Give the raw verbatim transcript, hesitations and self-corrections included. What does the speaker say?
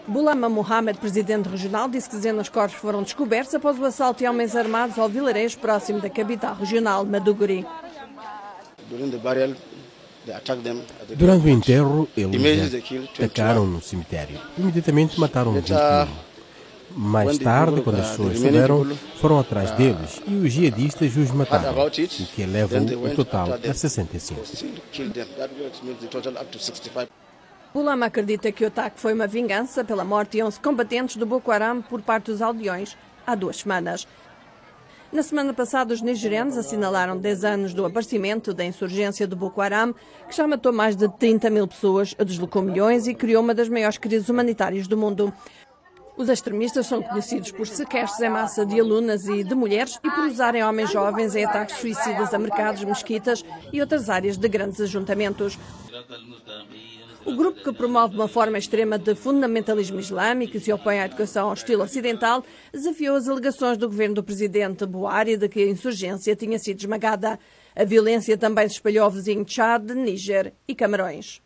Bulama Mohamed, presidente regional, disse que dezenas de corpos foram descobertos após o assalto de homens armados ao vilarejo próximo da capital regional, Maiduguri. Durante o enterro, eles atacaram no cemitério. Imediatamente mataram vinte e um. Mais tarde, quando as pessoas souberam, foram atrás deles e os jihadistas os mataram, o que eleva o total a sessenta e cinco. Bulama acredita que o ataque foi uma vingança pela morte de onze combatentes do Boko Haram por parte dos aldeões há duas semanas. Na semana passada, os nigerianos assinalaram dez anos do aparecimento da insurgência do Boko Haram, que já matou mais de trinta mil pessoas, deslocou milhões e criou uma das maiores crises humanitárias do mundo. Os extremistas são conhecidos por sequestros em massa de alunas e de mulheres e por usarem homens jovens em ataques suicidas a mercados, mesquitas e outras áreas de grandes ajuntamentos. O grupo, que promove uma forma extrema de fundamentalismo islâmico e se opõe à educação ao estilo ocidental, desafiou as alegações do governo do presidente Buhari de que a insurgência tinha sido esmagada. A violência também se espalhou ao vizinho Tchad, Níger e Camarões.